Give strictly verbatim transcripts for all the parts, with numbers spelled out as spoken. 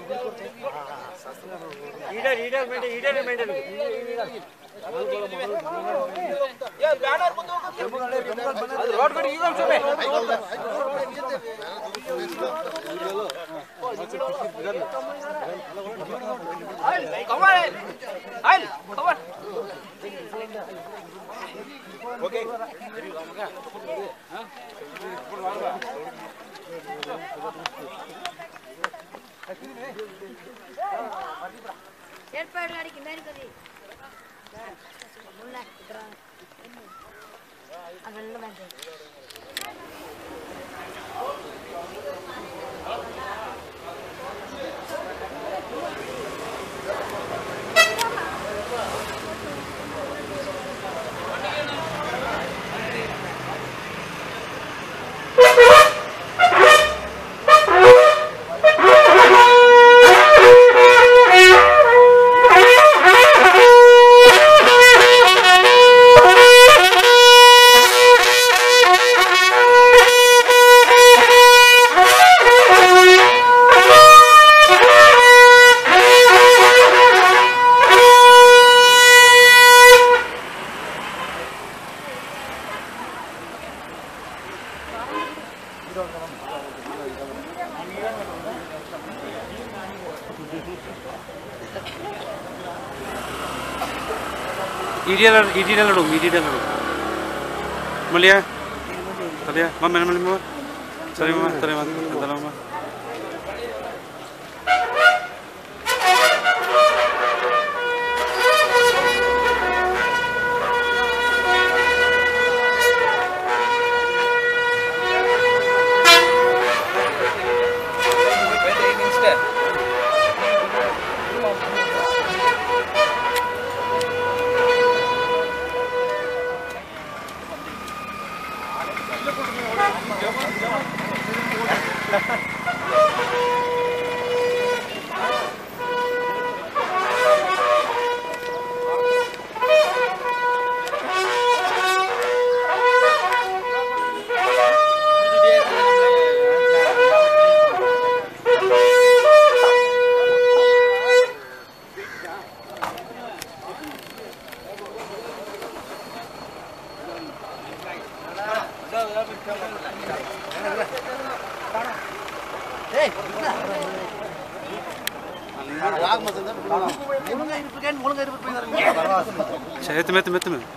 Leader, leader, leader, leader. Yeah, banner. Road for you also. Come on, I'll come on. Okay. Ideal, ideal room, ideal room. Malia, Malia, Mamma, Mamma, sorry, Mamma, sorry, Mamma. Mete, mete, mete, mete.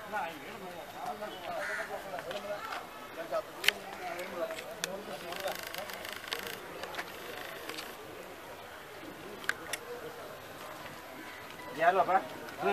Ya lo apa?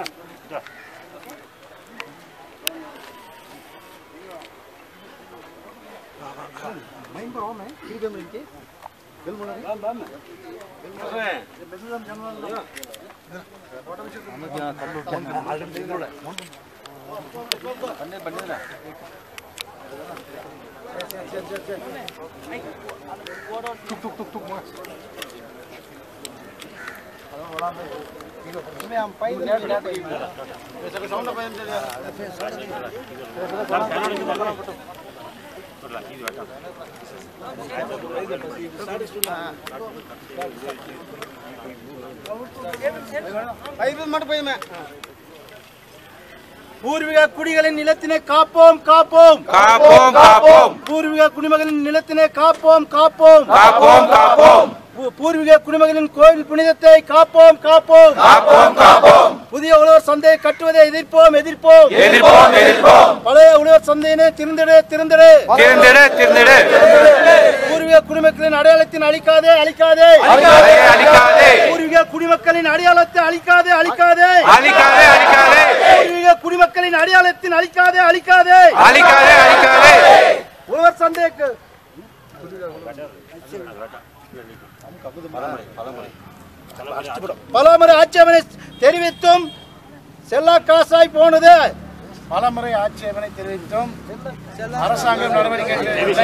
Main bawa main, kiri ke mereka. Bel mana? Bam bam. Bel mana? Bel mana jalan jalan. Anu dia Taluk kan ada di sana. Bandar bandar lah. Tuk tuk tuk tuk mas. Ini sampai dia tidak ada. Besok sound apa yang dia? பூர்வீக குடிகளின் நிலத்தினை காப்போம் காப்போம் காப்போம் காப்போம் பூர்வீக குடிமகளின் நிலத்தினை காப்போம் காப்போம் காப்போம் காப்போம் பூர்வீக குடிமகளின் கோயில் புனிதத்தை காப்போம் காப்போம் காப்போம் காப்போம் புதிய உழவர் சந்தையை கட்டுவதை எதிர்ப்போம் எதிர்ப்போம் எதிர்ப்போம் எதிர்ப்போம் பழைய உழவர் சந்தையினை திறந்திடு திறந்திடு திறந்திடு திறந்திடு பூர்வீக குடிமக்களின் அடையாளத்தின் அழிக்காதே அழிக்காதே அழிக்காதே அழிக்காதே பூர்வீக குடிமக்களின் அடையாளத்தை அழிக்காதே அழிக்காதே அழிக்காதே அழிக்காதே பூர்வீக குடிமக்களின் அடையாளத்தின் அழிக்காதே அழிக்காதே அழிக்காதே அழிக்காதே உழவர் சந்தைக்கு பலமுறை ஆட்சேபனை தெரிவித்தும் செல்லா காசாய் போனது பலமுறை ஆட்சேபனை தெரிவித்தும் அரசாங்கம் நடவடிக்கை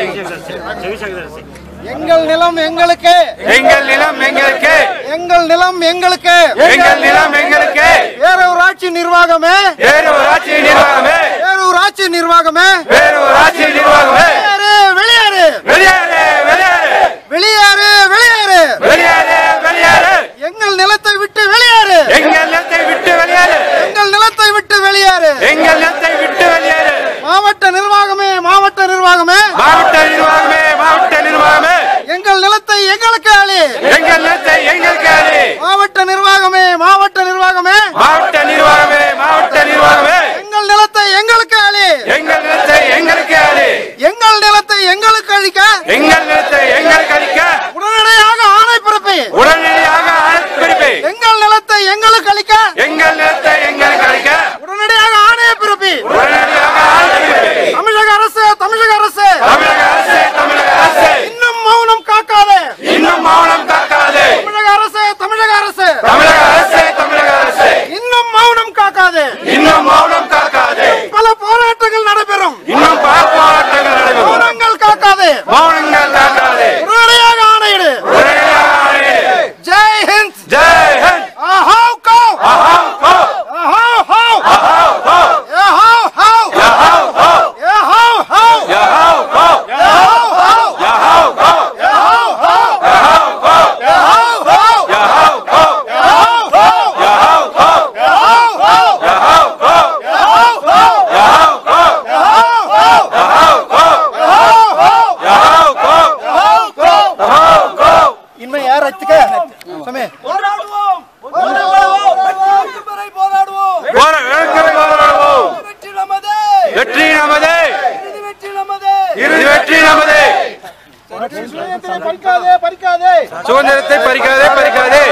எங்கள் நிலம் எங்களுக்கு எங்கள் நிலம் எங்களுக்கு எங்கள் நிலம் எங்களுக்கு எங்கள் நிலம் எங்களுக்கு வேற ஒரு ஆட்சி நிர்வாகமே வேறு ஒரு ஆட்சி நிர்வாகமே வேற ஒரு ஆட்சி நிர்வாகமே வேறு ஒரு ஆட்சி நிர்வாகமே வெளியேறு வெளியேறு வெளியேறு வெளியேறு வெளியேறு வெளியேறு வெளியேறு வெளியேறு எங்கள் நிலத்தை விட்டு வெளியேறு எங்கள் நிலத்தை விட்டு வெளியேறு எங்கள் நிலத்தை விட்டு வெளியேறு எங்கள் நிலத்தை விட்டு வெளியேறு மாவட்ட நிர்வாகமே மாவட்ட நிர்வாகமே மாவட்ட நிர்வாகமே மாவட்ட நிர்வாகமே எங்கள் நிலத்தை எங்களுக்கு அழி எங்கள் நிலத்தை எங்களுக்கு அழி மாவட்ட நிர்வாகமே மாவட்ட நிர்வாகமே மாவட்ட நிர்வாகமே மாவட்ட நிர்வாகமே எங்கள் நிலத்தை எங்களுக்கு அழி எங்கள் நிலத்தை எங்களுக்கு அழி எங்கள் நிலத்தை எங்களுக்கு அழிக்க எங்கள் நிலத்தை எங்களுக்கு அழிக்க உடனடியாக ஆணை பிறப்பி உடனடியாக அழைப்பு பிறப்பி எங்கள் நிலத்தை எங்களுக்கு அழிக்க எங்கள் நிலத்தை எங்களுக்கு அழிக்க உடனடியாக ஆணையை பிறப்பி உடனடியாக அழைப்பு பிறப்பி தமிழக அரசு தமிழக அரசு தமிழக அரசு தமிழக அரசு இன்னும் மௌனம் காக்காதே இன்னும் மௌனம் காக்காதே தமிழக அரசு தமிழக அரசு தமிழக அரசு தமிழக அரசு இன்னும் மௌனம் காக்காதே இன்னும் மௌனம் காக்காதே பல போராட்டங்கள் நடைபெறும் இன்னும் பல போராட்டங்கள் நடைபெறும் மௌனங்கள் காக்காதே மௌனங்கள் காக்காதே உடனடியாக ஆணையிடு உடனடியாக ஆணையிடு ஜெய் ஹிந்த் ஜெய் ஹிந்த் ஆஹாவ் கோ ஆஹாவ் கோ ஆஹாவ் ஹாவ் ஆஹாவ் கோ ஆஹாவ் ஹாவ் யாஹாவ் கோ ஆஹாவ் ஹாவ் யாஹாவ் கோ ஆஹாவ் ஹாவ் யாஹாவ் கோ ஆஹாவ் ஹாவ் யாஹாவ் கோ ஆஹாவ் ஹாவ் யாஹாவ் கோ ஆஹாவ் ஹாவ் யாஹாவ் கோ ஆஹாவ் ஹாவ் யாஹாவ் கோ ஆஹாவ் ஹாவ் யாஹாவ் கோ ஆஹாவ் ஹாவ் யாஹாவ் கோ ஆஹாவ் ஹாவ் யாஹாவ் கோ ஆஹாவ் கோ யாஹாவ் கோ இன்மை யார் அத்துக்க சமே போராடுவோம் போராடுவோம் வெற்றி போராடுவோம் போர வேங்கரை போராடுவோம் வெற்றி நமதே வெற்றி நமதே இறுதி வெற்றி நமதே இறுதி வெற்றி நமதே சுதந்திரத்தை பறிக்காதே பறிக்காதே சுதந்திரத்தை பறிக்காதே பறிக்காதே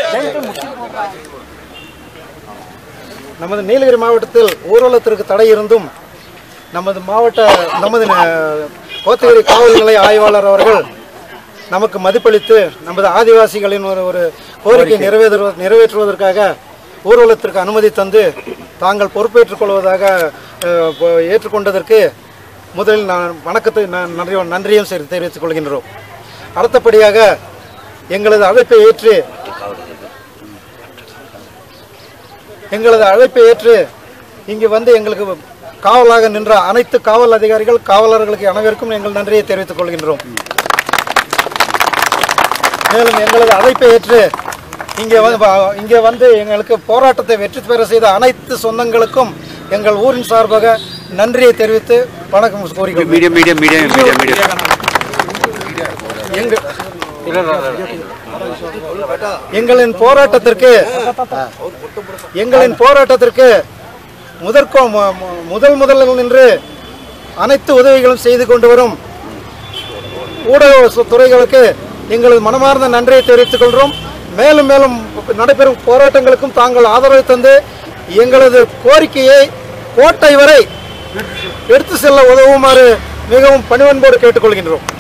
நமது நீலகிரி மாவட்டத்தில் ஊர்வலத்திற்கு தடை இருந்தும் நமது மாவட்ட நமது கோத்தகிரி காவல் நிலைய ஆய்வாளர் அவர்கள் நமக்கு மதிப்பளித்து நமது ஆதிவாசிகளின் ஒரு ஒரு கோரிக்கை நிறைவேற்று நிறைவேற்றுவதற்காக ஊர்வலத்திற்கு அனுமதி தந்து தாங்கள் பொறுப்பேற்றுக் கொள்வதாக ஏற்றுக்கொண்டதற்கு முதலில் நான் வணக்கத்தை நன்றி நன்றியும் தெரிவித்துக் கொள்கின்றோம். அடுத்தபடியாக எங்களது அழைப்பை ஏற்று எங்களது அழைப்பை ஏற்று இங்கு வந்து எங்களுக்கு காவலாக நின்ற அனைத்து காவல் அதிகாரிகள் காவலர்களுக்கு அனைவருக்கும் எங்கள் நன்றியை தெரிவித்துக் கொள்கின்றோம். மேலும் எங்களது அழைப்பை ஏற்று இங்கே வந்து இங்கே வந்து எங்களுக்கு போராட்டத்தை வெற்றி பெற செய்த அனைத்து சொந்தங்களுக்கும் எங்கள் ஊரின் சார்பாக நன்றியை தெரிவித்து வணக்கம் கூறுகிறோம். Medium medium medium medium medium எங்களின் போராட்டத்திற்கு எங்களின் போராட்டத்திற்கு முதற்கோ முதல் முதலில் நின்று அனைத்து உதவிகளும் செய்து கொண்டு வரும் ஊடக துறைகளுக்கு எங்களது மனமார்ந்த நன்றியை தெரிவித்துக் கொள்கிறோம். மேலும் மேலும் நடைபெறும் போராட்டங்களுக்கும் தாங்கள் ஆதரவை தந்து எங்களது கோரிக்கையை கோட்டை வரை எடுத்து செல்ல உதவுமாறு மிகவும் பணிவன்போடு கேட்டுக்கொள்கின்றோம்.